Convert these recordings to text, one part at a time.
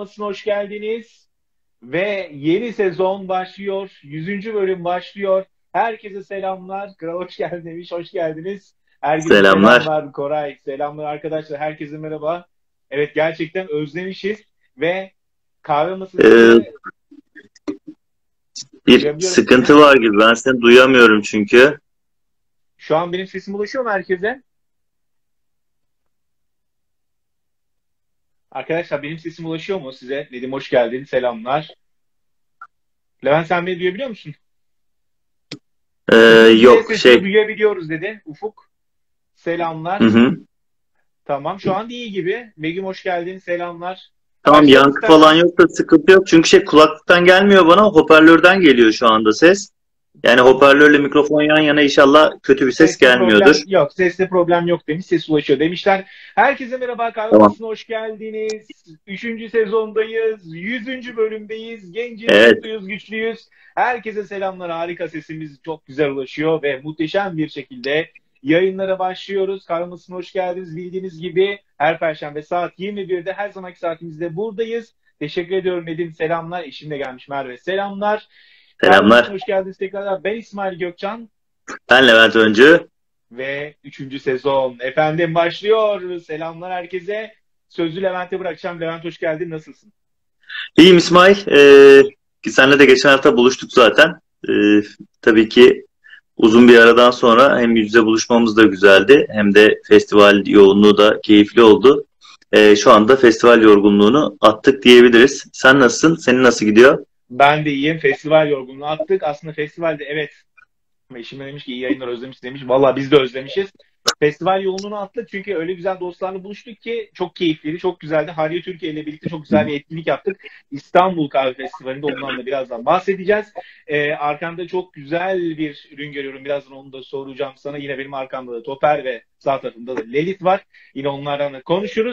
Kavramasına hoş geldiniz. Ve yeni sezon başlıyor. 100. bölüm başlıyor. Herkese selamlar. Kral hoş geldin demiş. Hoş geldiniz. Herkese Selamlar. selamlar. Koray. Selamlar arkadaşlar. Herkese merhaba. Evet gerçekten özlemişiz. Ve kahve Ee, masasını bir duyabiliyorum seni. sıkıntı var gibi. Ben seni duyamıyorum çünkü. Şu an benim sesim ulaşıyor mu herkese? Arkadaşlar benim sesim ulaşıyor mu size? Dedim hoş geldin. Selamlar. Levent sen beni duyabiliyor musun? Ee, Ufuk bize yok sesini şey. duyabiliyoruz dedi. Ufuk Hı selamlar. hı. Tamam şu an iyi gibi. Begüm hoş geldin. Selamlar. Tamam, Başlayalım yankı falan istersen. yoksa sıkıntı yok. Çünkü kulaklıktan gelmiyor bana. Hoparlörden geliyor şu anda ses. Yani hoparlörle mikrofon yan yana, inşallah kötü bir ses Seste problem gelmiyordur. yok. Seste problem yok demiş. Ses ulaşıyor demişler. Herkese merhaba. Kahve Tamam. Masası'na hoş geldiniz. Üçüncü sezondayız. 100. bölümdeyiz. Genciz, Evet. mutluyuz, güçlüyüz. Herkese selamlar. Harika sesimiz çok güzel ulaşıyor ve muhteşem bir şekilde yayınlara başlıyoruz. Kahve Masası'na hoş geldiniz. Bildiğiniz gibi her Perşembe saat 21'de her zamanki saatimizde buradayız. Teşekkür ediyorum Nedim. Selamlar. Eşim de gelmiş Merve. Selamlar. Kahve Masası'na Selamlar. hoş geldiniz tekrar. Ben İsmail Gökçen. Ben Levent Öncü. Ve üçüncü sezon efendim başlıyor. Selamlar herkese. Sözü Levent'e bırakacağım. Levent hoş geldin. Nasılsın? İyiyim İsmail. Seninle de geçen hafta buluştuk zaten. Tabii ki uzun bir aradan sonra hem yüz yüze buluşmamız da güzeldi, hem de festival yoğunluğu da keyifli oldu. Şu anda festival yorgunluğunu attık diyebiliriz. Sen nasılsın? Senin nasıl gidiyor? Ben de iyiyim. Festival yorgunluğu attık. Aslında festivalde evet. Eşim demiş ki iyi yayınlar özlemiş demiş. Valla biz de özlemişiz. Festival yoğunluğunu attık çünkü öyle güzel dostlarla buluştuk ki çok keyifliydi, çok güzeldi. Harbiye Türkiye ile birlikte çok güzel bir etkinlik yaptık. İstanbul Kahve Festivali'nde ondan da birazdan bahsedeceğiz. Arkamda çok güzel bir ürün görüyorum. Birazdan onu da soracağım sana. Yine benim arkamda da Toper ve sağ tarafımda da Lelit var. Yine onlardan da konuşuruz.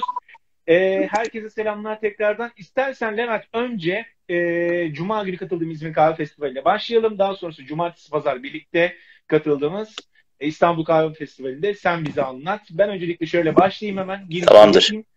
Herkese selamlar tekrardan. İstersen Levent önce Cuma günü katıldığım İzmir Kahve Festivali ile başlayalım. Daha sonrası Cumartesi Pazar birlikte katıldığımız İstanbul Kahve Festivali'nde sen bize anlat. Ben öncelikle şöyle başlayayım hemen. Girişimi Tamamdır. yapayım.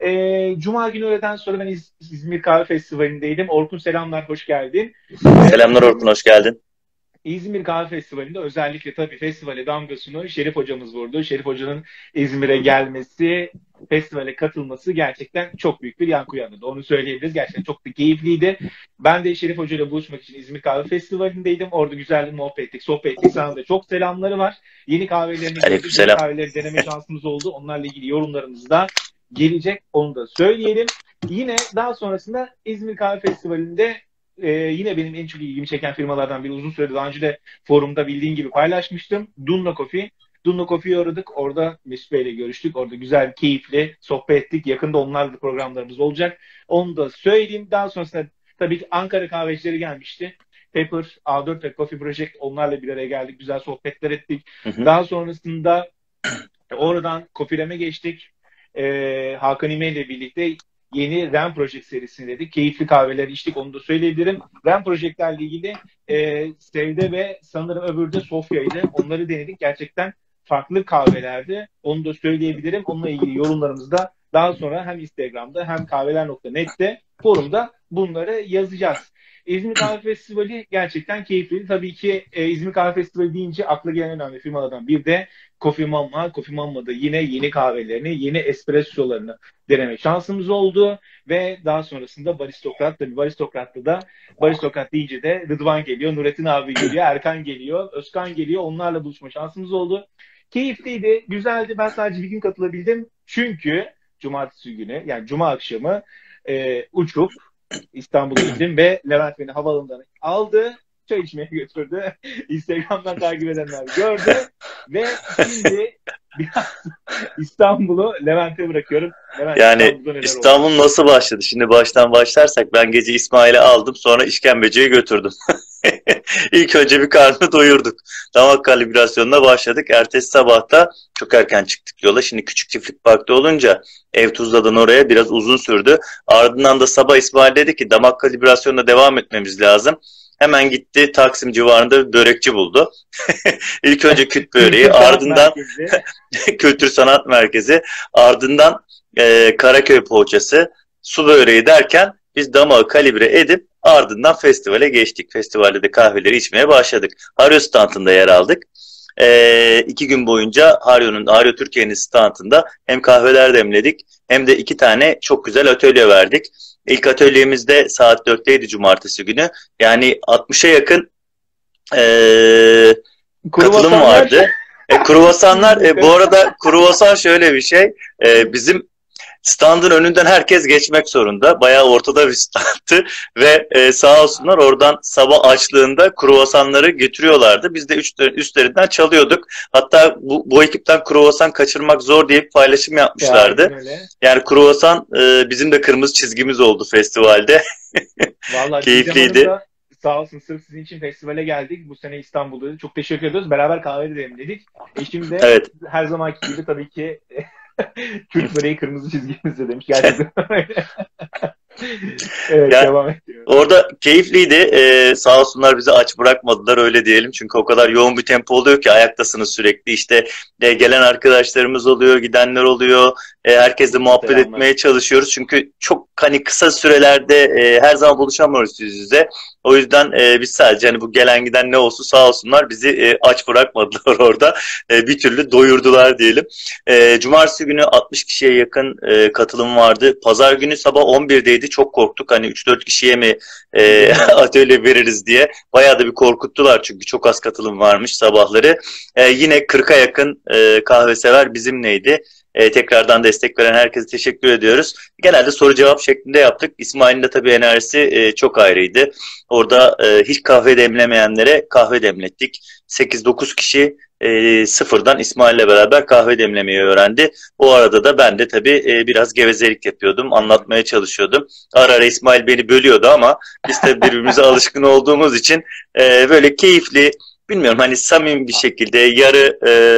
Cuma günü öğleden sonra ben İzmir Kahve Festivali'ndeydim. Orkun selamlar, hoş geldin. Selamlar Orkun, İzmir hoş geldin. İzmir Kahve Festivali'nde özellikle tabii festivale damgasını Şerif hocamız vurdu. Şerif hocanın İzmir'e gelmesi, festivale katılması gerçekten çok büyük bir yankı uyandırdı. Onu söyleyebiliriz. Gerçekten çok da keyifliydi. Ben de Şerif Hoca ile buluşmak için İzmir Kahve Festivali'ndeydim. Orada güzel bir muhabbet ettik, sohbet ettik. Sana da çok selamları var. Yeni kahvelerini gördük. Yeni Aleykümselam. kahveleri deneme şansımız oldu. Onlarla ilgili yorumlarımız da gelecek. Onu da söyleyelim. Yine daha sonrasında İzmir Kahve Festivali'nde yine benim en çok ilgimi çeken firmalardan biri, uzun süredir daha önce de forumda bildiğin gibi paylaşmıştım. Dunno Coffee. Dunno Coffee'yi aradık. Orada Mesut Bey ile görüştük. Orada güzel, keyifli sohbet ettik. Yakında onlarla da programlarımız olacak. Onu da söyleyeyim. Daha sonrasında tabii ki Ankara kahvecileri gelmişti. Pepper, A4 ve Coffee Project, onlarla bir araya geldik. Güzel sohbetler ettik. Hı hı. Daha sonrasında oradan Coffee'leme geçtik. Hakan İme ile birlikte yeni RAM Project serisini dedik. Keyifli kahveler içtik, onu da söyleyebilirim. RAM Project'lerle ilgili Sevde ve sanırım öbürü de Sofya'ydı. Onları denedik. Gerçekten farklı kahvelerdi. Onu da söyleyebilirim. Onunla ilgili yorumlarımızda daha sonra hem Instagram'da hem kahveler.net'te forumda bunları yazacağız. İzmir Kahve Festivali gerçekten keyifliydi. Tabii ki İzmir Kahve Festivali deyince akla gelen önemli firmalardan bir de Coffee Mama. Coffee Mama'da yine yeni kahvelerini, yeni espressolarını deneme şansımız oldu. Ve daha sonrasında Baristokrat, tabii Baristokrat'ta da Baristokrat deyince de Rıdvan geliyor, Nurettin abi geliyor, Erkan geliyor, Özkan geliyor. Onlarla buluşma şansımız oldu. Keyifliydi, güzeldi. Ben sadece bir gün katılabildim. Çünkü cumartesi günü, yani cuma akşamı uçup İstanbul'a gittim ve Levent beni havaalanından aldı. Çay içmeye götürdü. Instagram'dan takip edenler gördü. Ve şimdi biraz İstanbul'u Levent'e bırakıyorum. Levent, Yani İstanbul'da neler oldu? İstanbul nasıl başladı? Şimdi baştan başlarsak, ben gece İsmail'i aldım, sonra işkembeciye götürdüm. İlk önce bir karnını doyurduk. Damak kalibrasyonuna başladık. Ertesi sabahta çok erken çıktık yola. Şimdi Küçük Çiftlik Park'ta olunca ev Tuzla'dan oraya biraz uzun sürdü. Ardından da sabah İsmail dedi ki damak kalibrasyonuna devam etmemiz lazım. Hemen gitti, Taksim civarında bir börekçi buldu. İlk önce küt böreği, Kültür Sanat ardından Merkezi. Kültür Sanat Merkezi, ardından Karaköy poğaçası, su böreği derken Biz damağı kalibre edip ardından festivale geçtik. Festivalde de kahveleri içmeye başladık. Haryo standında yer aldık. 2 gün boyunca Haryo Türkiye'nin standında hem kahveler demledik hem de 2 tane çok güzel atölye verdik. İlk atölyemizde saat 4'teydi cumartesi günü. Yani 60'a yakın katılım vardı. Kruvasanlar, bu arada kruvasan şöyle bir şey. Bizim standın önünden herkes geçmek zorunda. Bayağı ortada bir standı ve sağ olsunlar oradan sabah açlığında kruvasanları getiriyorlardı. Biz de üstlerinden çalıyorduk. Hatta bu ekipten kruvasan kaçırmak zor deyip paylaşım yapmışlardı. Yani kruvasan bizim de kırmızı çizgimiz oldu festivalde. Vallahi keyifliydi. Sağ olsun, sırf sizin için festivale geldik. Bu sene İstanbul'da. Çok teşekkür ediyoruz. Beraber kahve de demledik. Eşim de evet, her zamanki gibi tabii ki Kürt böreği kırmızı çizgimizde demiş. Gerçekten evet, yani, devam ediyoruz. Orada keyifliydi. Sağ olsunlar bizi aç bırakmadılar, öyle diyelim. Çünkü o kadar yoğun bir tempo oluyor ki ayaktasınız sürekli. İşte gelen arkadaşlarımız oluyor, gidenler oluyor. Herkesle muhabbet etmeye çalışıyoruz. Çünkü çok hani kısa sürelerde her zaman buluşamıyoruz yüz yüze. O yüzden biz sadece hani bu gelen giden ne olsun sağ olsunlar bizi aç bırakmadılar orada. Bir türlü doyurdular diyelim. Cumartesi günü 60 kişiye yakın katılım vardı. Pazar günü sabah 11'deydi. Çok korktuk. Hani 3-4 kişiye mi atölye veririz diye. Bayağı da bir korkuttular çünkü çok az katılım varmış sabahları. Yine 40'a yakın kahve sever bizimleydi. Tekrardan destek veren herkese teşekkür ediyoruz. Genelde soru cevap şeklinde yaptık. İsmail'in de tabii enerjisi çok ayrıydı. Orada hiç kahve demlemeyenlere kahve demlettik. 8-9 kişi sıfırdan İsmail'le beraber kahve demlemeyi öğrendi. O arada da ben de tabii biraz gevezelik yapıyordum. Anlatmaya çalışıyordum. Ara ara İsmail beni bölüyordu ama biz de birbirimize alışkın olduğumuz için böyle keyifli, bilmiyorum hani samimi bir şekilde yarı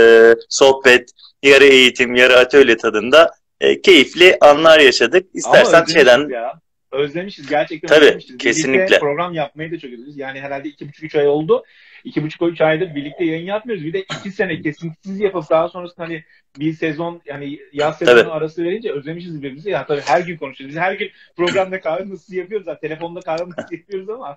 sohbet, yarı eğitim, yarı atölye tadında keyifli anlar yaşadık. İstersen şeyden... Özlemişiz. Gerçekten tabii, özlemişiz. kesinlikle. Birlikte program yapmayı da çok özlemişiz. Yani herhalde 2,5-3 ay oldu. 2,5-3 aydır birlikte yayın yapmıyoruz. Bir de 2 sene kesintisiz yapıp daha sonrasında hani bir sezon, yani yaz sezonu arası verince özlemişiz birbirimizi. Ya tabii her gün konuşuyoruz. Biz her gün programda kahve nasıl yapıyoruz. Zaten telefonda kahve nasıl yapıyoruz ama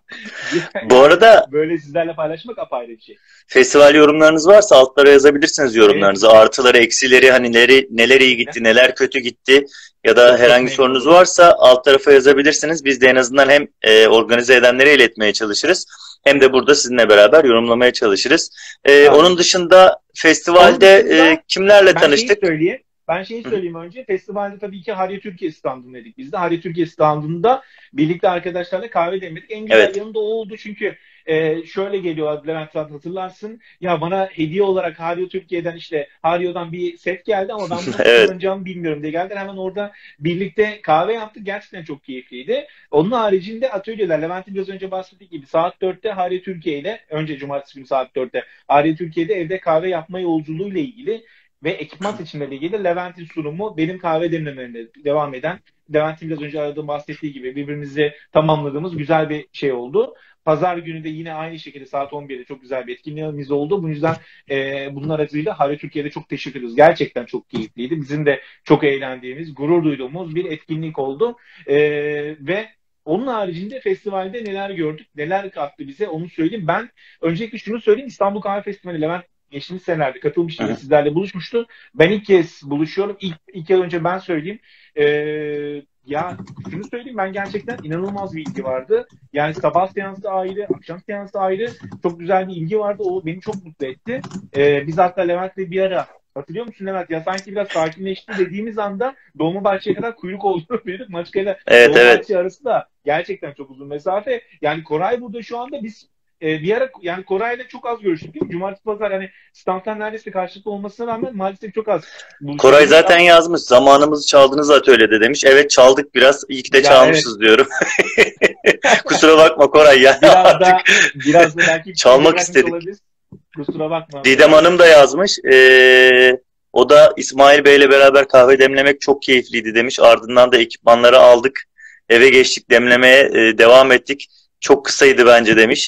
bu arada böyle sizlerle paylaşmak apayrı bir şey. Festival yorumlarınız varsa altlara yazabilirsiniz yorumlarınızı. Evet. Artıları, eksileri, hani neler iyi gitti, neler kötü gitti ya da herhangi sorunuz varsa alt tarafa yazabilirsiniz. Biz de en azından hem organize edenlere iletmeye çalışırız hem de burada sizinle beraber yorumlamaya çalışırız. Onun dışında festivalde kimlerle tanıştık? Ben şeyi söyleyeyim önce. Festivalde tabii ki Haryo Türkiye standındaydık biz de. Haryo Türkiye standında birlikte arkadaşlarla kahve demledik. En güzel yanında o oldu çünkü şöyle geliyor Levent, hatırlarsın. Ya bana hediye olarak Haryo Türkiye'den, işte Haryo'dan bir set geldi ama ben bunu kullanacağımı bilmiyorum diye geldiler. Hemen orada birlikte kahve yaptık. Gerçekten çok keyifliydi. Onun haricinde atölyeler, Levent'in biraz önce bahsettiği gibi saat 4'te Haryo Türkiye ile, önce cumartesi günü saat 4'te Haryo Türkiye'de evde kahve yapma yolculuğuyla ilgili ve ekipman seçimleriyle ilgili Levent'in sunumu, benim kahve demlemelerinde devam eden, Levent'in biraz önce aradığım bahsettiği gibi birbirimizi tamamladığımız güzel bir şey oldu. Pazar günü de yine aynı şekilde saat 11'de çok güzel bir etkinliğimiz oldu. Bu yüzden bunun aracılığıyla Haryo Türkiye'de çok teşekkür ediyoruz. Gerçekten çok keyifliydi. Bizim de çok eğlendiğimiz, gurur duyduğumuz bir etkinlik oldu. Ve onun haricinde festivalde neler gördük, neler kattı bize onu söyleyeyim. Ben öncelikle şunu söyleyeyim. İstanbul Kahve Festivali, Levent geçtiğimiz senelerde katılmıştım, sizlerle buluşmuştu. Ben ilk kez buluşuyorum. İlk yıl önce ben söyleyeyim. Ya şunu söyleyeyim, ben gerçekten inanılmaz bir ilgi vardı. Yani sabah seansı ayrı, akşam seansı ayrı. Çok güzel bir ilgi vardı. O beni çok mutlu etti. Biz hatta Levent'le bir ara, hatırlıyor musun Levent? Ya sanki biraz sakinleşti dediğimiz anda Dolmabahçe'ye kadar kuyruk olduğunu bildik. Maçka'yla Dolmabahçe arası da gerçekten çok uzun mesafe. Yani Koray burada şu anda, biz bir ara yani Koray'la çok az görüştük değil mi? Cumartesi pazar hani standtan neredeyse karşılıklı olmasına rağmen maalesef çok az buluştuk. Koray zaten yazmış, zamanımızı çaldınız atölyede demiş. Evet, çaldık biraz, iyi ki de çalmışız diyorum. Kusura bakma Koray ya. Biraz da belki çalmak istedik. Kusura bakma. Didem Hanım da yazmış. O da İsmail Bey'le beraber kahve demlemek çok keyifliydi demiş. Ardından da ekipmanları aldık. Eve geçtik, demlemeye devam ettik. Çok kısaydı bence demiş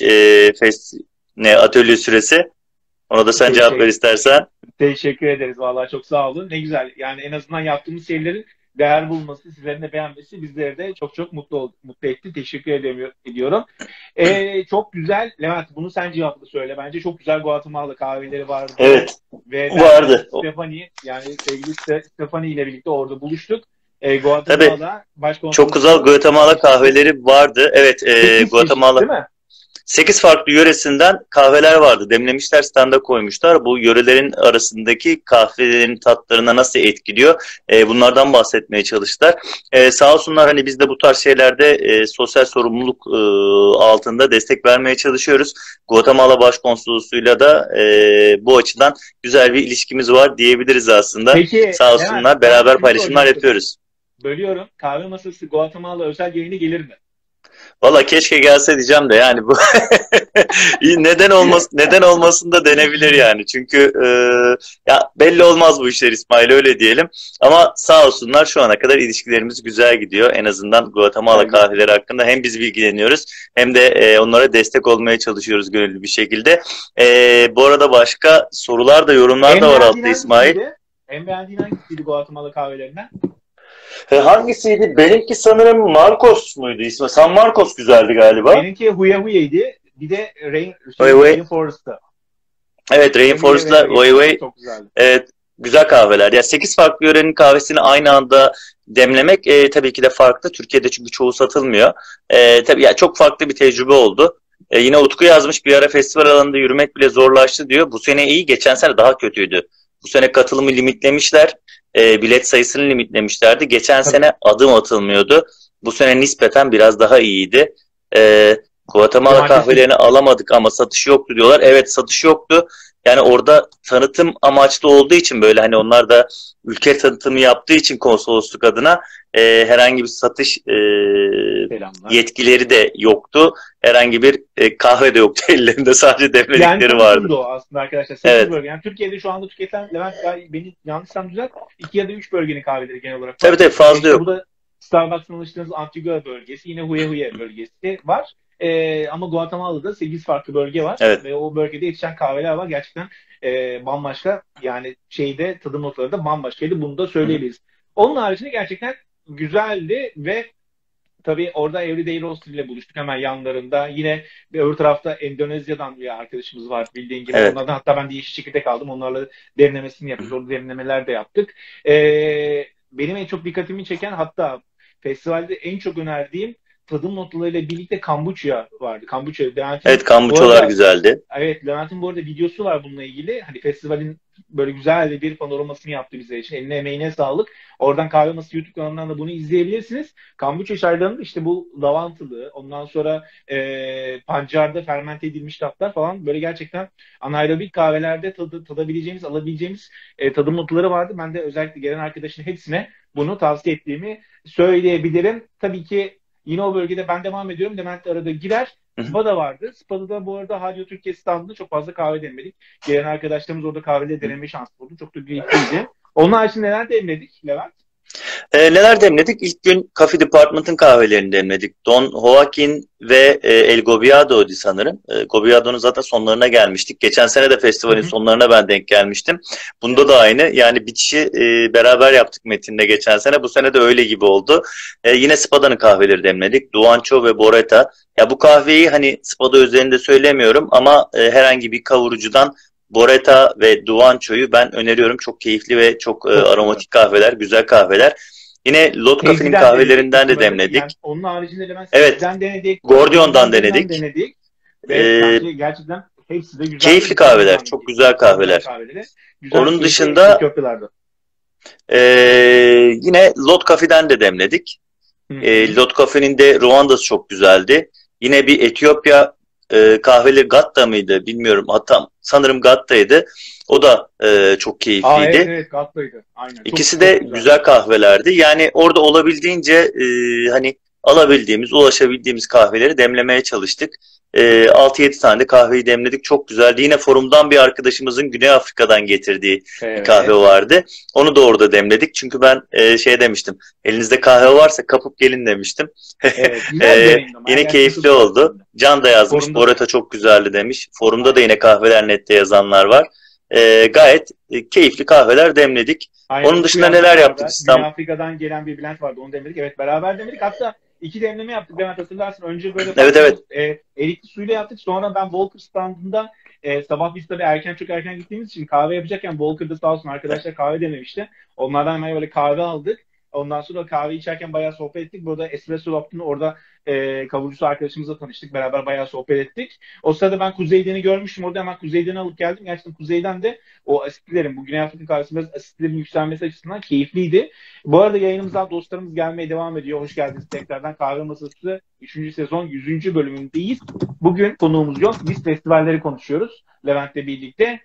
atölye süresi. Ona da sen cevap ver istersen. Teşekkür ederiz. Vallahi çok sağ olun. Ne güzel. Yani en azından yaptığımız şeylerin değer bulması, sizlerin de beğenmesi bizleri de çok çok mutlu etti. Teşekkür ediyorum. Çok güzel. Levent, bunu sen cevaplı söyle. Bence çok güzel Guatemala kahveleri vardı. Evet. Ve Vardı. Stephanie, yani sevgili Stephanie ile birlikte orada buluştuk. Tabii. Guatemala Çok güzel Guatemala kahveleri vardı. Evet, Guatemala. Değil mi? 8 farklı yöresinden kahveler vardı. Demlemişler, standa koymuşlar. Bu yörelerin arasındaki kahvelerin tatlarına nasıl etkiliyor? Bunlardan bahsetmeye çalıştılar. Sağ olsunlar, hani biz de bu tarz şeylerde sosyal sorumluluk altında destek vermeye çalışıyoruz. Guatemala Başkonsolosluğu'yla da bu açıdan güzel bir ilişkimiz var diyebiliriz aslında. Peki, sağ olsunlar, beraber paylaşımlar yapıyoruz. Bölüyorum. Kahve Masası Guatemala özel yayını gelir mi? Valla keşke gelse diyeceğim de, yani bu neden olmasın da denebilir yani. Çünkü ya belli olmaz bu işler İsmail, öyle diyelim. Ama sağ olsunlar, şu ana kadar ilişkilerimiz güzel gidiyor. En azından Guatemala kahveleri hakkında hem biz bilgileniyoruz hem de onlara destek olmaya çalışıyoruz gönüllü bir şekilde. Bu arada başka sorular da, yorumlar da var altta İsmail. En beğendiğin hangisiydi Guatemala kahvelerinden? Hangisiydi? Benimki sanırım Marcos muydu ismi? San Marcos güzeldi galiba. Benimki Huya Huya'ydı. Bir de Rainforest'ta. Evet, Rainforest'la Huya çok güzeldi. Evet, güzel kahveler. Ya 8 farklı yörenin kahvesini aynı anda demlemek tabii ki de farklı. Türkiye'de çünkü çoğu satılmıyor. Tabii ya, çok farklı bir tecrübe oldu. Yine Utku yazmış, bir ara festival alanında yürümek bile zorlaştı diyor. Bu sene iyi, geçen sene daha kötüydü. Bu sene katılımı limitlemişler. Bilet sayısını limitlemişlerdi. Geçen sene adım atılmıyordu. Bu sene nispeten biraz daha iyiydi. Guatemala kahvelerini alamadık ama satış yoktu diyorlar. Evet, satış yoktu. Yani orada tanıtım amaçlı olduğu için, böyle hani onlar da ülke tanıtımı yaptığı için konsolosluk adına herhangi bir satış yetkileri de yoktu. Herhangi bir kahve de yoktu ellerinde, sadece demledikleri vardı. O aslında arkadaşlar. 8 evet. bölge. Yani Türkiye'de şu anda tüketilen, Levent beni yanlışsam düzelt, 2 ya da 3 bölgenin kahveleri genel olarak var. Tabii fazla yok. Bu da Starbucks'ın alıştığınız Antigua bölgesi, yine Huya bölgesi var. Ama Guatemala'da 8 farklı bölge var. Evet. Ve o bölgede yetişen kahveler var. Gerçekten bambaşka, yani tadım notları da bambaşkaydı. Bunu da söyleyebiliriz. Onun haricinde gerçekten güzeldi ve tabii orada Everyday Roaster ile buluştuk hemen yanlarında. Yine öbür tarafta Endonezya'dan bir arkadaşımız var bildiğin gibi. Evet. Onlardan hatta ben de yeşil çekirdek aldım. Onlarla derinlemesini yaptık. Orada derinlemeler de yaptık. Benim en çok dikkatimi çeken, hatta festivalde en çok önerdiğim tadım notlarıyla birlikte kombucha vardı. Kombucha. Evet, kombuchalar güzeldi. Evet, Levent'in bu arada videosu var bununla ilgili. Hani festivalin böyle güzel bir panoramasını yaptı bize için. Eline emeğine sağlık. Oradan Kahve Masası YouTube kanalından da bunu izleyebilirsiniz. Kombucha çaylarında işte bu lavantalı, ondan sonra pancarda fermente edilmiş tatlar falan, böyle gerçekten anaerobik kahvelerde tadabileceğimiz, alabileceğimiz tadım notları vardı. Ben de özellikle gelen arkadaşın hepsine bunu tavsiye ettiğimi söyleyebilirim. Tabii ki yine o bölgede ben devam ediyorum. Levent de arada girer. Spada vardı. Spada'da bu arada Radio Türkiye standında çok fazla kahve denemedik. Gelen arkadaşlarımız orada kahveleri deneme şansı buldu. Çok da keyifliydi. Onun haricinde neler demledik Levent? Neler demledik? İlk gün Coffee Department'ın kahvelerini demledik. Don Joaquin ve El Gobiado'ydu sanırım. Gobiado'nun zaten sonlarına gelmiştik. Geçen sene de festivalin sonlarına ben denk gelmiştim. Bunda da aynı. Yani bitişi beraber yaptık Metin'le geçen sene. Bu sene de öyle gibi oldu. Yine Spada'nın kahveleri demledik. Duanço ve Boreta. Ya bu kahveyi hani Spada üzerinde söylemiyorum ama herhangi bir kavurucudan Boreta ve Duanço'yu ben öneriyorum. Çok keyifli ve çok aromatik kahveler, güzel kahveler. Yine Lot Cafe'nin kahvelerinden de demledik. Yani onun haricinde ben denedik. Gordion'dan denedik. Ve bence gerçekten hepsi de güzel. Keyifli kahveler, çok güzel kahveler. Güzel, onun dışında yine Lot Cafe'den de demledik. Lot Cafe'nin de Ruanda'sı çok güzeldi. Yine bir Etiyopya kahveli Gatta mıydı bilmiyorum. Hatta sanırım Gatta'ydı. O da çok keyifliydi. Evet Gatta'ydı. Aynen. İkisi de güzel kahvelerdi. Yani orada olabildiğince hani alabildiğimiz, ulaşabildiğimiz kahveleri demlemeye çalıştık. 6-7 tane de kahveyi demledik. Çok güzeldi. Yine forumdan bir arkadaşımızın Güney Afrika'dan getirdiği bir kahve vardı. Onu da orada demledik. Çünkü ben demiştim. Elinizde kahve varsa kapıp gelin demiştim. Yine keyifli oldu. Can da yazmış. Boreta çok güzeldi demiş. Forumda da yine Kahveler Net'te yazanlar var. Gayet keyifli kahveler demledik. Aynen. Onun dışında neler yaptık Güney Afrika'dan gelen bir blend vardı. Onu demledik. Evet, beraber demledik. Hatta 2 demleme yaptık. Levent, hatırlarsın. Önce böyle Evet. erikli suyla yaptık. Sonra ben Walker standında sabah biz tabii çok erken gittiğimiz için kahve yapacakken Walker'da sağ olsun arkadaşlar kahve dememişti. Onlardan hemen böyle kahve aldık. Ondan sonra kahve içerken bayağı sohbet ettik. Burada Espresso Lab'ın orada kavurucusu arkadaşımızla tanıştık. Beraber bayağı sohbet ettik. O sırada ben Kuzeyden'i görmüştüm. Orada hemen Kuzeyden'i alıp geldim. Gerçekten Kuzeyden de o asitlerin, bu Güney Afrika kahvesinde asitlerin yükselmesi açısından keyifliydi. Bu arada yayınımıza dostlarımız gelmeye devam ediyor. Hoş geldiniz tekrardan. Kahve Masası 3. sezon 100. bölümündeyiz. Bugün konuğumuz yok. Biz festivalleri konuşuyoruz Levent'le birlikte.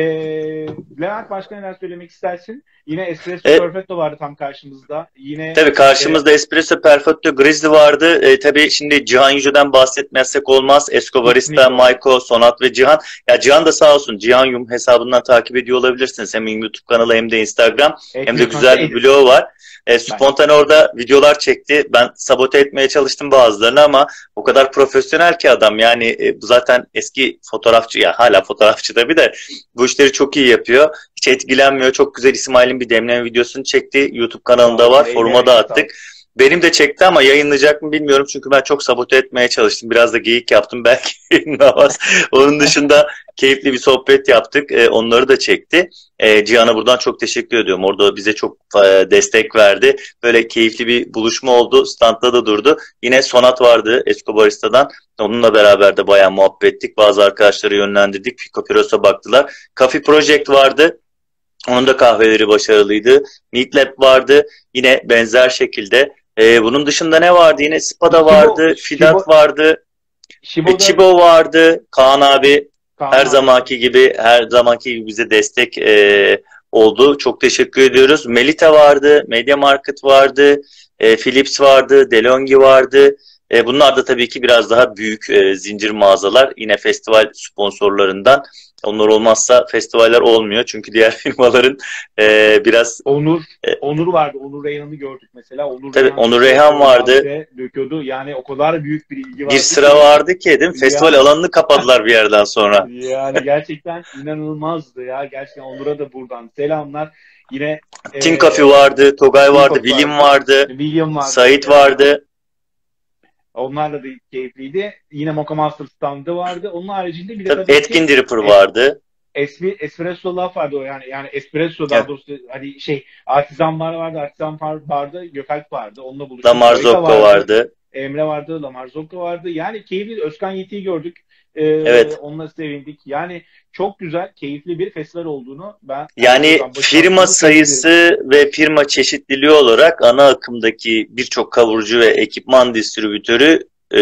Levent, başka neler söylemek istersin? Yine Espresso Perfetto vardı tam karşımızda. Yine tabii karşımızda Espresso Perfetto Grizzly vardı. Tabii şimdi Cihan Yüce'den bahsetmezsek olmaz. Escobarista, Maiko, Sonat ve Cihan. Ya Cihan da sağ olsun. Cihan Yum hesabından takip ediyor olabilirsiniz. Hem YouTube kanalı hem de Instagram. Hem de güzel bir vlogu var. Spontane orada videolar çekti. Ben sabote etmeye çalıştım bazılarını ama o kadar profesyonel ki adam. Yani zaten eski fotoğrafçı, ya hala fotoğrafçı tabii de bu işleri çok iyi yapıyor. Hiç etkilenmiyor. Çok güzel İsmail'in bir demleme videosunu çekti. YouTube kanalında var. Foruma da attık. Benim de çekti ama yayınlayacak mı bilmiyorum. Çünkü ben çok sabote etmeye çalıştım. Biraz da geyik yaptım. Belki yayınlamaz. Onun dışında keyifli bir sohbet yaptık. Onları da çekti. Cihan'a buradan çok teşekkür ediyorum. Orada bize çok destek verdi. Böyle keyifli bir buluşma oldu. Standta da durdu. Yine Sonat vardı Escobarista'dan. Onunla beraber de bayağı muhabbet ettik. Bazı arkadaşları yönlendirdik. Pico Piros'a baktılar. Coffee Project vardı. Onun da kahveleri başarılıydı. Meat Lab vardı. Yine benzer şekilde. Bunun dışında ne vardı? Yine Spada vardı. Fidat vardı. Chibo vardı. Kaan abi her zamanki gibi bize destek oldu. Çok teşekkür ediyoruz. Melita vardı. Media Market vardı. Philips vardı. DeLonghi vardı. Bunlar da tabii ki biraz daha büyük zincir mağazalar. Yine festival sponsorlarından. Onlar olmazsa festivaller olmuyor. Çünkü diğer firmaların biraz... Onur vardı. Onur Reyhan'ı gördük mesela. Onur Reyhan vardı. Döküyordu. Yani o kadar büyük bir ilgi vardı. Bir sıra vardı ki değil mi? Festival alanını kapadılar bir yerden sonra. Yani gerçekten inanılmazdı ya. Gerçekten Onur'a da buradan selamlar. Yine Tin Coffee vardı. Togay vardı. William vardı. Sait vardı. Onlarla da keyifliydi. Yine Mocha Master standı vardı. Onun haricinde bir de Etkin Dripper vardı. Espresso Laf vardı o yani Espresso daha doğrusu hani Artisan Bar vardı. Artisan Bar'da Gökalp vardı. Onunla buluştuk. Lamar Zocco vardı. Emre vardı. Lamar Zocco vardı. Yani keyifli. Özkan Yeti'yi gördük. Evet. Onunla sevindik. Yani çok güzel, keyifli bir festival olduğunu ben... Yani firma sayısı ve firma çeşitliliği olarak ana akımdaki birçok kavurucu ve ekipman distribütörü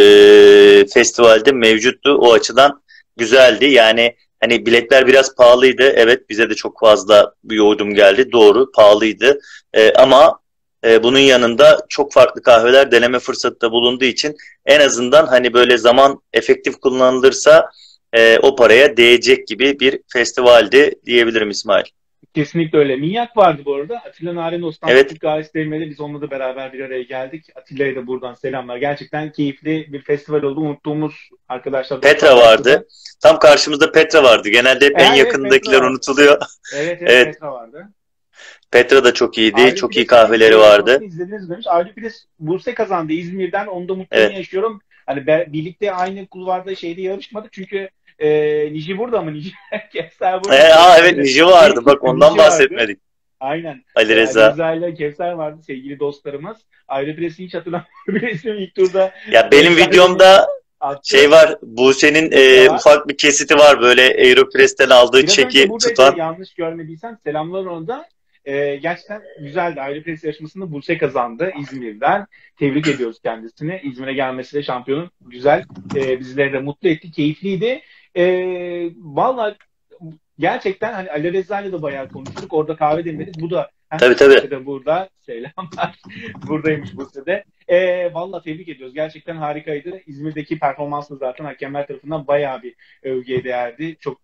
festivalde mevcuttu. O açıdan güzeldi. Yani hani biletler biraz pahalıydı. Evet, bize de çok fazla bir yorum geldi. Doğru, pahalıydı. Ama bunun yanında çok farklı kahveler deneme fırsatı da bulunduğu için en azından hani böyle zaman efektif kullanılırsa o paraya değecek gibi bir festivaldi diyebilirim İsmail. Kesinlikle öyle. Minyak vardı bu arada. Atilla Narin Osman evet. Gayet Değmeli. Biz onunla da beraber bir araya geldik. Atilla'ya da buradan selamlar. Gerçekten keyifli bir festival oldu. Unuttuğumuz arkadaşlar. Petra vardı. Tam karşımızda Petra vardı. Genelde hep en yakındakiler unutuluyor. Evet. Petra vardı. Petra da çok iyiydi. Çok iyi kahveleri vardı. İzlediniz demiş. Ailüpides Buse kazandı İzmir'den. Onu da mutluluğunu yaşıyorum. Hani birlikte aynı kulvarda yarışmadık. Çünkü Niji burada mı? Kevser burada. Evet, Niji vardı. Bak ondan bahsetmedik. Aynen. Ali Reza. Ali Reza ile Kevser vardı sevgili dostlarımız. Ailüpides'i hiç hatırlamıyorum. İlk turda. Ya benim videomda var. Buse'nin ufak bir kesiti var. Böyle Aeropress'ten aldığı çeki tutan. Yanlış görmediysen selamlar ona da. Gerçekten güzeldi. Aeropress yarışmasında Buse kazandı İzmir'den. Tebrik ediyoruz kendisini. İzmir'e gelmesi de şampiyonun güzel. Bizleri de mutlu etti. Keyifliydi. Vallahi gerçekten hani Ali Reza'yla da bayağı konuştuk. Orada kahve demledik. Bu da tabii. Burada. Selamlar. Buradaymış Buse'de. Vallahi tebrik ediyoruz. Gerçekten harikaydı. İzmir'deki performansı zaten hakemler tarafından bayağı bir övgüye değerdi. Çok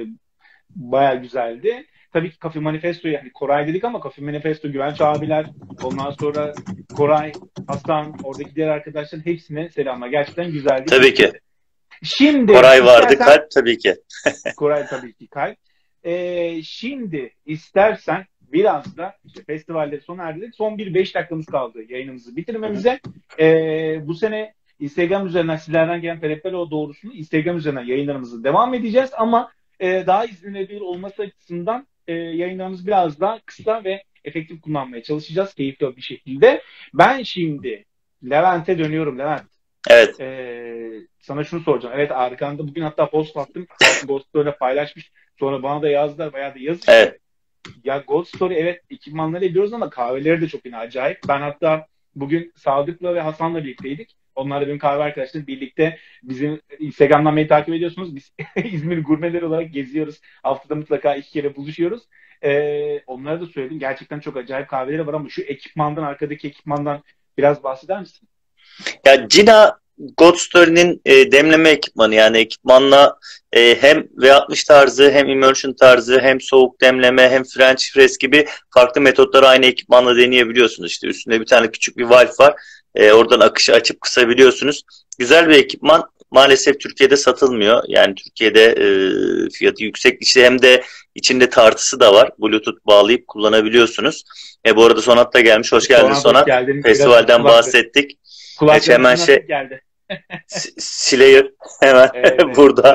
bayağı güzeldi. Tabii ki Coffee Manifesto'yu, yani Koray dedik ama Coffee Manifesto, Güvenç abiler, ondan sonra Koray, Hasan, oradaki diğer arkadaşların hepsine selamlar. Gerçekten güzeldi. Tabii ki. Şimdi Koray vardı, Kalp tabii ki. Koray tabii ki Kalp. Şimdi istersen biraz da işte festivalleri sona erdirdik. Son bir 5 dakikamız kaldı yayınımızı bitirmemize. Bu sene Instagram üzerinden sizlerden gelen talepler o doğrusunu Instagram üzerinden yayınlarımızı devam edeceğiz ama daha izlenebilir olması açısından yayınlarımızı biraz daha kısa ve efektif kullanmaya çalışacağız keyifli bir şekilde. Ben şimdi Levent'e dönüyorum. Levent. Evet. Sana şunu soracağım. Evet, arkanda bugün hatta post attım. Ghost Story'le paylaşmış. Sonra bana da yazdılar. Bayağı da yazıştı. Evet. Ya Ghost Story evet ekipmanları ediyoruz ama kahveleri de çok yine acayip. Ben hatta bugün Sadık'la ve Hasan'la birlikteydik. Onlar da benim kahve arkadaşlarım. Birlikte bizim Instagram'dan beni takip ediyorsunuz. Biz İzmir gurmeleri olarak geziyoruz. Haftada mutlaka 2 kere buluşuyoruz. Onlara da söyledim. Gerçekten çok acayip kahveleri var ama şu ekipmandan, arkadaki ekipmandan biraz bahseder misin? Ya Cina God Story'nin demleme ekipmanı, yani ekipmanla hem V60 tarzı hem immersion tarzı hem soğuk demleme hem French press gibi farklı metotları aynı ekipmanla deneyebiliyorsunuz. İşte üstünde bir tane küçük bir valve var. Oradan akışı açıp kısabiliyorsunuz. Güzel bir ekipman. Maalesef Türkiye'de satılmıyor. Yani Türkiye'de fiyatı yüksek. İşte hem de içinde tartısı da var. Bluetooth bağlayıp kullanabiliyorsunuz. Bu arada Sonat da gelmiş. Hoş geldin Sonat. Festivalden bahsettik. Hemen geldi. Slayer hemen evet, burada.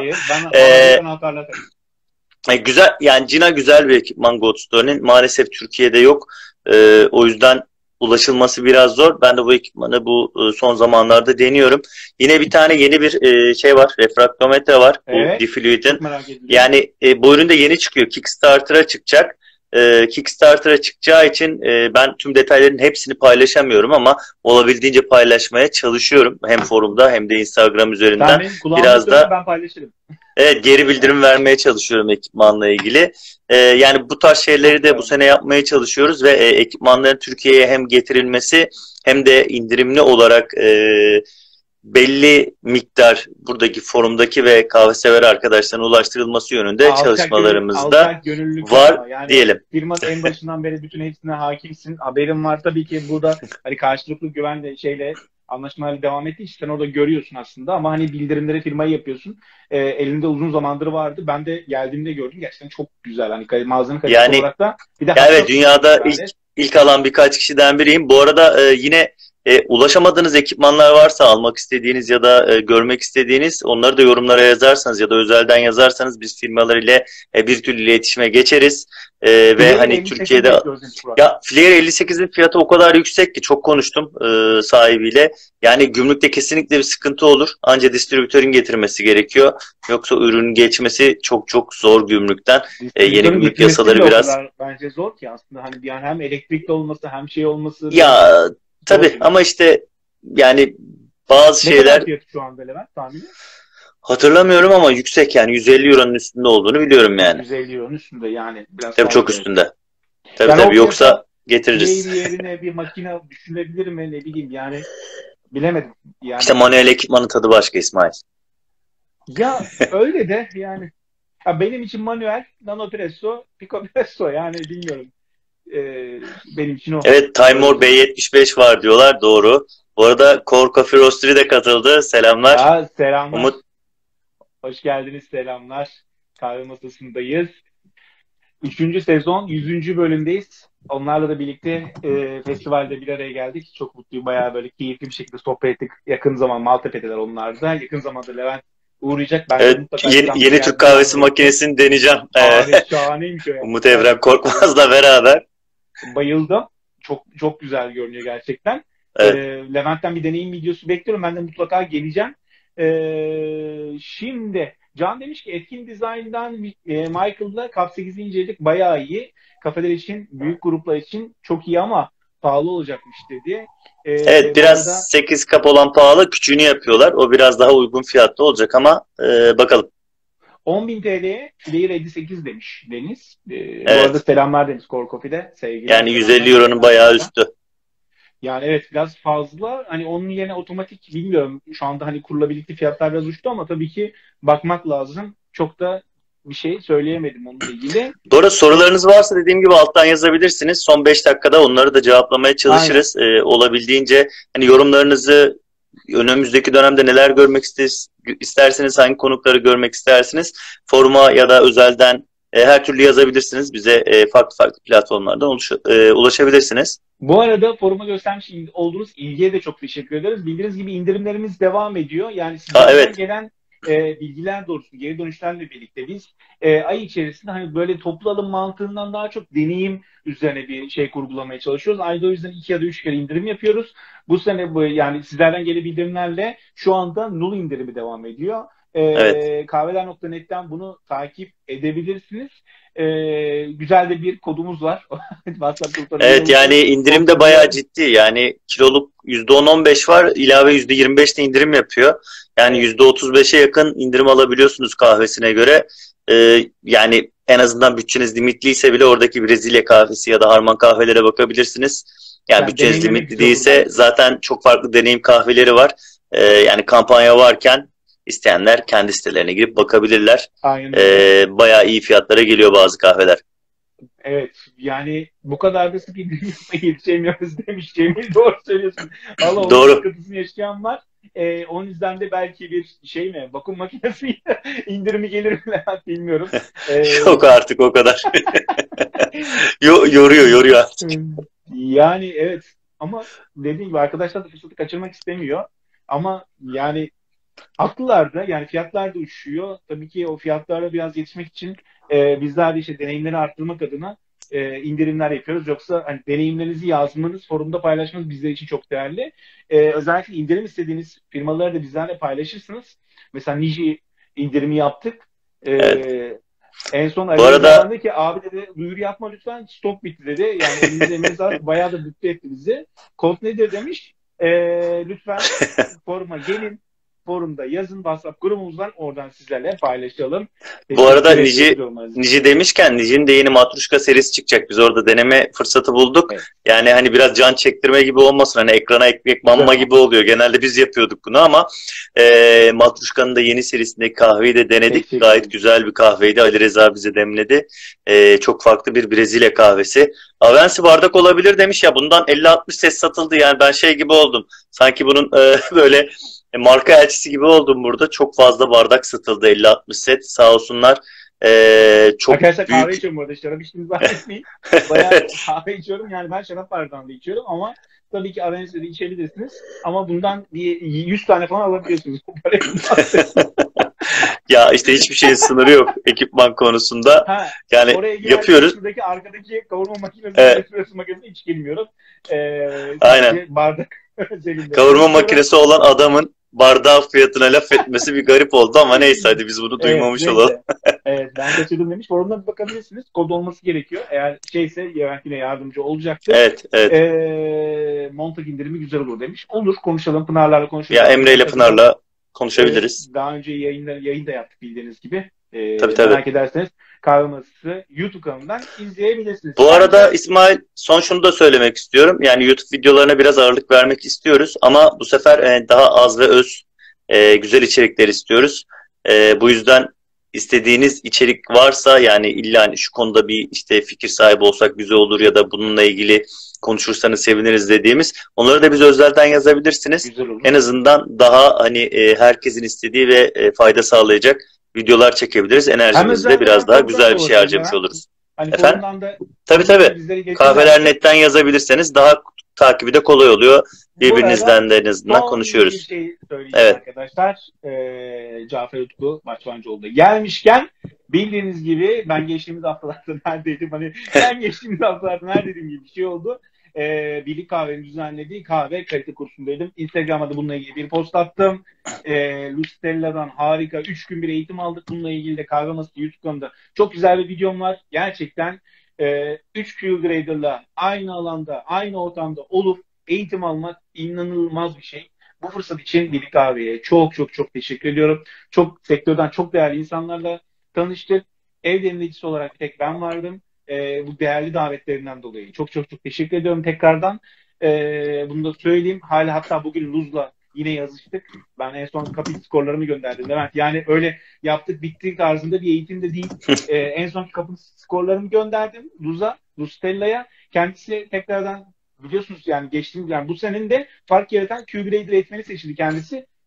Güzel, yani Cina güzel bir ekipman God Story'nin. Maalesef Türkiye'de yok. O yüzden ulaşılması biraz zor. Ben de bu ekipmanı son zamanlarda deniyorum. Yine bir tane yeni bir şey var. Refraktometre var. Evet, bu Diffluid'in. Yani bu ürün de yeni çıkıyor. Kickstarter'a çıkacak. Kickstarter'a çıkacağı için ben tüm detayların hepsini paylaşamıyorum ama olabildiğince paylaşmaya çalışıyorum. Hem forumda hem de Instagram üzerinden. Biraz da ben paylaşırım. Evet, geri bildirim vermeye çalışıyorum ekipmanla ilgili. Yani bu tarz şeyleri de bu sene yapmaya çalışıyoruz ve ekipmanların Türkiye'ye hem getirilmesi hem de indirimli olarak belli miktar buradaki forumdaki ve kahve sever arkadaşlarına ulaştırılması yönünde çalışmalarımız da var yani diyelim. Firmanın en başından beri bütün hepsine hakimsin. Haberin var tabii ki burada hani karşılıklı güvenle anlaşmalarla devam ettiği için sen orada görüyorsun aslında ama hani bildirimleri firmayı yapıyorsun. Elinde uzun zamandır vardı. Ben de geldiğimde gördüm. Gerçekten çok güzel. Hani malzeme kalitesi olarak da. Bir de evet, dünyada ilk alan birkaç kişiden biriyim. Bu arada yine ulaşamadığınız ekipmanlar varsa, almak istediğiniz ya da görmek istediğiniz, onları da yorumlara yazarsanız ya da özelden yazarsanız biz firmalar ile bir türlü iletişime geçeriz. Ve hani Türkiye'de Flare 58'in fiyatı o kadar yüksek ki çok konuştum sahibiyle. Yani gümrükte kesinlikle bir sıkıntı olur. Ancak distribütörün getirmesi gerekiyor. Yoksa ürünün geçmesi çok çok zor gümrükten. Yeni gümrük yasaları biraz. Bence zor ki aslında hani yani hem elektrikli olması hem şey olması. Ya tabii ama işte yani bazı şeyler. Ne kadar fiyatı şu anda Levent tahmini? Hatırlamıyorum ama yüksek, yani 150 euronun üstünde olduğunu biliyorum yani. 150 euronun üstünde yani. Biraz tabii çok üstünde. Tabii yoksa getiririz. Yerine bir makine düşünebilir mi ne bileyim yani bilemedim. Yani... İşte manuel ekipmanın tadı başka İsmail. Ya öyle de yani. Ya benim için manuel, nanopresso, picopresso yani bilmiyorum. Benim için o. Evet, Timor B75 var diyorlar, doğru. Bu arada Core Coffee Roastery de katıldı. Selamlar. Ya, selamlar. Hoş geldiniz, selamlar. Kahve masasındayız. 3. sezon 100. bölümdeyiz. Onlarla da birlikte festivalde bir araya geldik. Çok mutluyum. Bayağı böyle keyifli bir şekilde sohbet ettik. Yakın zaman Maltepe'deler onlar da. Yakın zamanda Levent uğrayacak. Ben evet, yeni Türk kahvesi makinesini deneyeceğim. Şahaneymiş o. Umut Evren Korkmaz'la beraber. Bayıldım. Çok güzel görünüyor gerçekten. Evet. Levent'ten bir deneyim videosu bekliyorum. Ben de mutlaka geleceğim. Şimdi Can demiş ki etkin dizayndan Michael'da Cup 8'i inceledik. Bayağı iyi. Kafeler için, büyük gruplar için çok iyi ama pahalı olacakmış dedi. Evet, biraz arada... 8 kap olan pahalı, küçüğünü yapıyorlar. O biraz daha uygun fiyatlı olacak ama bakalım. 10.000 TL'ye Flare 58 demiş Deniz. Evet. Bu arada selamlar Deniz Core Coffee'de. Sevgili yani 150 euronun bayağı üstü. Yani evet biraz fazla. Hani onun yerine otomatik bilmiyorum. Şu anda hani kurla birlikte fiyatlar biraz uçtu ama tabii ki bakmak lazım. Çok da bir şey söyleyemedim onunla ilgili. Doğru, sorularınız varsa dediğim gibi alttan yazabilirsiniz. Son 5 dakikada onları da cevaplamaya çalışırız. Olabildiğince hani yorumlarınızı, önümüzdeki dönemde neler görmek isterseniz, hangi konukları görmek istersiniz, foruma ya da özelden her türlü yazabilirsiniz. Bize farklı farklı platformlardan ulaşabilirsiniz. Bu arada foruma göstermiş olduğunuz ilgiye de çok teşekkür ederiz. Bildiğiniz gibi indirimlerimiz devam ediyor. Yani sizlerden Evet. gelen bilgiler doğrusu geri dönüşlerle birlikte biz ay içerisinde hani böyle toplu alım mantığından daha çok deneyim üzerine bir şey kurgulamaya çalışıyoruz. Ayda o yüzden 2 ya da 3 kere indirim yapıyoruz. Bu sene yani sizlerden gelen bildirimlerle şu anda null indirimi devam ediyor. Evet. Kahveler.net'ten bunu takip edebilirsiniz. Güzel de bir kodumuz var. WhatsApp gruplarına Evet, yani indirim de bayağı ciddi. Yani kiloluk %10-15 var. İlave %25 de indirim yapıyor. Yani Evet. %35'e yakın indirim alabiliyorsunuz kahvesine göre. Yani en azından bütçeniz limitliyse bile oradaki Brezilya kahvesi ya da Harman kahvelere bakabilirsiniz. Yani bütçeniz Deneyimlemek limitli güzel olur değilse bence. zaten çok farklı deneyim kahveleri var. Yani kampanya varken isteyenler kendi sitelerine girip bakabilirler. Aynen öyle. Bayağı iyi fiyatlara geliyor bazı kahveler. Evet. Yani bu kadar da sık indirim yapmaya yetişemiyoruz demiş Cemil. Doğru söylüyorsun. Allah onun Doğru. sıkıntısını yaşayan var. Onun yüzden de belki bir şey mi? Vakum makinesi indirimi gelir mi? Bilmiyorum. Yok artık o kadar. Yoruyor artık. Yani evet. Ama dediğim gibi arkadaşlar da fırsatı kaçırmak istemiyor. Ama yani haklılar da yani fiyatlar da uçuyor. Tabii ki o fiyatlara biraz yetişmek için bizler de işte deneyimleri arttırmak adına indirimler yapıyoruz. Yoksa hani deneyimlerinizi yazmanız, forumda paylaşmanız bizler için çok değerli. Özellikle indirim istediğiniz firmaları da bizlerle paylaşırsınız. Mesela Niji indirimi yaptık. Evet. En son Bu Ali Rıza arada dedi ki abi dedi duyuru yapma lütfen stok bitti dedi. Yani elinize emeğinize sağlık bayağı da mutlu etti bizi. Kod nedir demiş. Lütfen foruma gelin. Forumda yazın WhatsApp grubumuzdan oradan sizlerle paylaşalım. bu arada Teşekkür ediyoruz yorumlarınız için. Niji demişken Niji'nin de yeni Matruşka serisi çıkacak. Biz orada deneme fırsatı bulduk. Evet. Yani hani biraz can çektirme gibi olmasın. Hani ekrana ekmek banma gibi oluyor. Genelde biz yapıyorduk bunu ama Matruşka'nın da yeni serisindeki kahveyi de denedik. Teşekkür Gayet ederim. güzel bir kahveydi. Ali Reza bize demledi. Çok farklı bir Brezilya kahvesi. Avensi bardak olabilir demiş ya. Bundan 50-60 ses satıldı. Yani ben şey gibi oldum. Sanki bunun böyle marka elçisi gibi oldum burada. Çok fazla bardak satıldı, 50-60 set. Sağ olsunlar. Çok Arkadaşlar kahve büyük. içiyorum bu arada. Şarap içtiğimi zannetmeyin. Bayağı kahve içiyorum. Yani ben şarap bardağında içiyorum ama tabii ki aranızda da içebilirsiniz. Ama bundan bir 100 tane falan alabiliyorsunuz. Bu parayı Ya işte hiçbir şeyin sınırı yok ekipman konusunda. Ha, Yani oraya girerken yapıyoruz. şuradaki arkadaki kavurma makinesine Evet, espresso makinesine hiç girmiyorum. aynen. Sadece bardak özelinde Kavurma konuşuyorum. makinesi olan adamın bardağı fiyatına laf etmesi bir garip oldu ama neyse, hadi biz bunu Evet, duymamış olalım. neyse. Evet, ben kaçırdım demiş. Forumdan bir bakabilirsiniz. Kod olması gerekiyor. Eğer şeyse Levent yine yardımcı olacaktır. Evet, evet. Montaj indirimi güzel olur demiş. Olur, konuşalım. Pınar'larla konuşuruz. Ya Emre ile Montajı Pınar'la evet, konuşabiliriz. daha önce yayın da yaptık bildiğiniz gibi. Tabii tabii. Merak ederseniz Kahve Masası YouTube kanalından izleyebilirsiniz. Bu arada Bence İsmail, son şunu da söylemek istiyorum. Yani YouTube videolarına biraz ağırlık vermek istiyoruz ama bu sefer daha az ve öz güzel içerikler istiyoruz. Bu yüzden istediğiniz içerik varsa, yani illa hani şu konuda bir işte fikir sahibi olsak güzel olur ya da bununla ilgili konuşursanız seviniriz dediğimiz, onları da biz özelden yazabilirsiniz. güzel olur. En azından daha hani herkesin istediği ve fayda sağlayacak videolar çekebiliriz. Enerjimizi de biraz daha güzel bir şey harcamış oluruz. Hani Efendim? forumdan Tabii tabii. bizleri Kahveler netten yazabilirseniz daha takibi de kolay oluyor. Bu arada Birbirinizden de en azından son bir konuşuyoruz. şey söyleyeceğim Evet. arkadaşlar. Cafer Utku Başbancıoğlu'da gelmişken bildiğiniz gibi ben geçtiğimiz haftalarda neredeydim? Hani ben geçtiğimiz haftalarda neredeydim gibi bir şey oldu. Birlik Kahve'nin düzenlediği kahve kalite kursundaydım. Instagram'da da bununla ilgili bir post attım. Lustella'dan harika 3 gün bir eğitim aldık. Bununla ilgili de Kahve Masası YouTube kanalında çok güzel bir videom var. Gerçekten 3 Q Grader'la aynı alanda, aynı ortamda olup eğitim almak inanılmaz bir şey. Bu fırsat için Birlik Kahve'ye çok çok çok teşekkür ediyorum. Çok sektörden çok değerli insanlarla tanıştık. Ev demleticisi olarak tek ben vardım. Bu değerli davetlerinden dolayı çok çok çok teşekkür ediyorum tekrardan. Bunu da söyleyeyim. Hala hatta bugün Luz'la yine yazıştık. Ben en son kapit skorlarımı gönderdim. Evet, yani öyle yaptık bittik tarzında bir eğitim de değil. En son kapit skorlarımı gönderdim Luz'a, Lustella'ya. Kendisi tekrardan biliyorsunuz yani geçtiğimiz yani bu senenin de fark yaratan Q-Grader eğitmeni seçildi kendisi.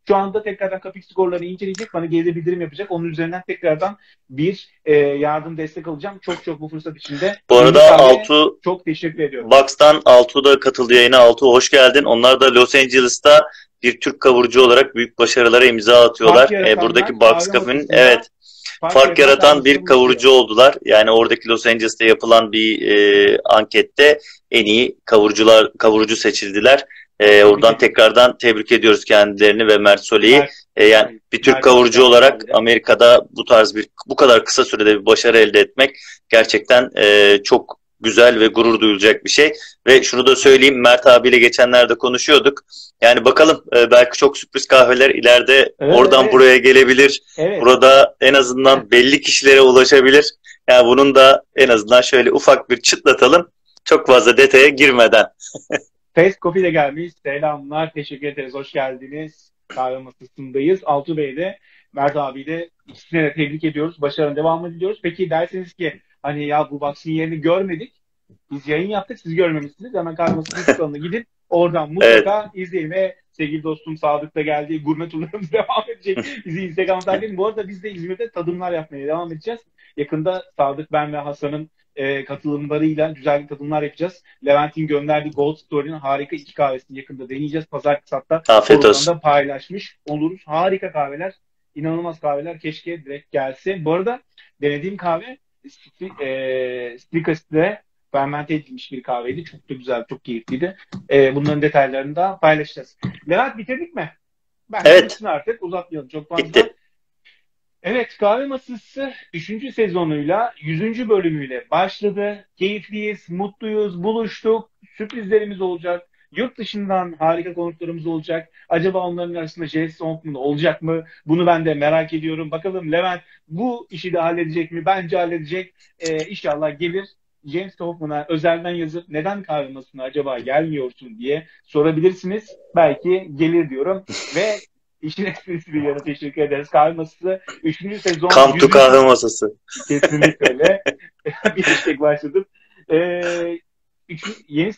Şu anda tekrardan Kapik skorlarını inceleyecek, bana geri bildirim yapacak. Onun üzerinden tekrardan bir yardım destek alacağım. Çok bu fırsat içinde. Bu arada Altuğ, çok teşekkür ediyorum. Box'tan Altuğ da katıldı yayına. Altuğ hoş geldin. Onlar da Los Angeles'ta bir Türk kavurucu olarak büyük başarılara imza atıyorlar. Buradaki Box Cafe'nin fark yaratan bir kavurucu oldular. Yani oradaki Los Angeles'ta yapılan bir ankette en iyi kavurucu seçildiler. Oradan tekrardan tebrik ediyoruz kendilerini ve Mert Sole'yi. Yani bir Türk kavurucu olarak Amerika'da bu kadar kısa sürede bir başarı elde etmek gerçekten çok güzel ve gurur duyulacak bir şey. Ve şunu da söyleyeyim, Mert abiyle geçenlerde konuşuyorduk. Yani bakalım belki çok sürpriz kahveler ileride oradan buraya gelebilir. Burada en azından belli kişilere ulaşabilir. Yani bunun da en azından şöyle ufak bir çıtlatalım. Çok fazla detaya girmeden. Fast Coffee de gelmiş. Selamlar. Teşekkür ederiz. Hoş geldiniz. Kahve masasındayız. Altuğ Bey de Mert abi de ikisine de tebrik ediyoruz. Başarılarına devam ediyoruz. Peki derseniz ki hani ya bu boxing yerini görmedik. Biz yayın yaptık. Siz görmemişsiniz. Hemen kahve masasının kanalına gidip oradan mutlaka izleyin ve sevgili dostum Sadık da geldi. Gurme turlarımız devam edecek. Bizi Instagram'dan takip edin. Bu arada biz de İzmir'de tadımlar yapmaya devam edeceğiz. Yakında Sadık, ben ve Hasan'ın katılımlarıyla güzel tadımlar yapacağız. Levent'in gönderdiği Gold Story'nin harika 2 kahvesini yakında deneyeceğiz. Pazartesi hatta programda paylaşmış oluruz. Harika kahveler, inanılmaz kahveler. Keşke direkt gelse. Bu arada denediğim kahve Stickas'te fermente edilmiş bir kahveydi. Çok da güzel, çok keyifliydi. Bunların detaylarını da paylaşacağız. Levent, bitirdik mi? Evet. Artık uzatmayalım çok fazla. Bitti. Evet, Kahve Masası 3. sezonuyla 100. bölümüyle başladı. Keyifliyiz, mutluyuz, buluştuk. Sürprizlerimiz olacak. Yurt dışından harika konuklarımız olacak. Acaba onların arasında James Hoffman olacak mı? Bunu ben de merak ediyorum. Bakalım Levent bu işi de halledecek mi? Bence halledecek. İnşallah gelir. James Hoffman'a özelden yazıp neden Kahve Masası'na acaba gelmiyorsun diye sorabilirsiniz. Belki gelir diyorum. Ve İşin esprisi bir yana teşekkür ederiz. Kahve Masası 3. sezon. Kamptu Kahve Masası. Kesinlikle öyle. Bir hashtag başladım. Yeni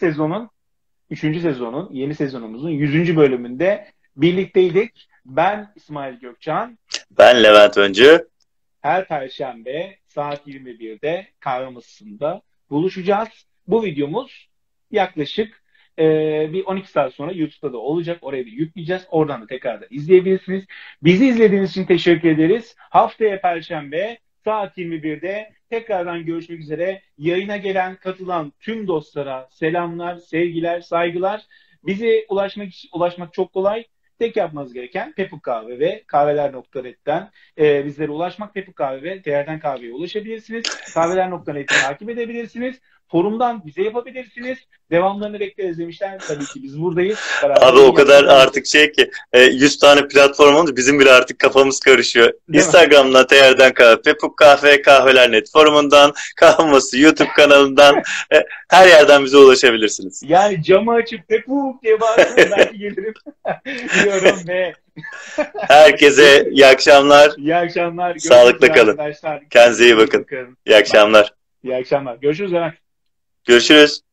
sezonumuzun 100. bölümünde birlikteydik. Ben İsmail Gökçen. Ben Levent Öncü. Her Perşembe saat 21'de Kahve Masası'nda buluşacağız. Bu videomuz yaklaşık bir 12 saat sonra YouTube'da da olacak. Oraya da yükleyeceğiz. Oradan da tekrar da izleyebilirsiniz. Bizi izlediğiniz için teşekkür ederiz. Haftaya Perşembe saat 21'de tekrardan görüşmek üzere. Yayına gelen, katılan tüm dostlara selamlar, sevgiler, saygılar. Bize ulaşmak çok kolay. Tek yapmanız gereken Pepuk Kahve ve kahveler.net'ten bizlere ulaşmak. Pepuk Kahve ve TR'den kahveye ulaşabilirsiniz. Kahveler.net'i takip edebilirsiniz. Forumdan bize yapabilirsiniz. Devamlarını bekleriz demişler. Tabii ki biz buradayız. Abi o kadar artık ki 100 tane platform oldu. Bizim bile artık kafamız karışıyor. Değil Instagram'dan TR'den kahve, Pepuk Kahve, Kahveler.net forumundan, Kahvması YouTube kanalından her yerden bize ulaşabilirsiniz. Yani camı açıp Pepuk diye bağırsanız belki gelirim. Diyorum ve herkese iyi akşamlar. İyi akşamlar. Sağlıkla kalın. Kendinize iyi bakın. İyi akşamlar. İyi akşamlar. Görüşürüz Levent. Görüşürüz.